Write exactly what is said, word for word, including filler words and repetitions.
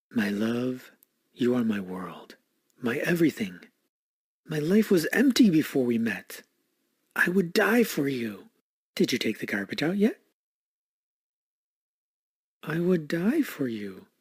My love, you are my world, my everything. My life was empty before we met. I would die for you. Did you take the garbage out yet? I would die for you.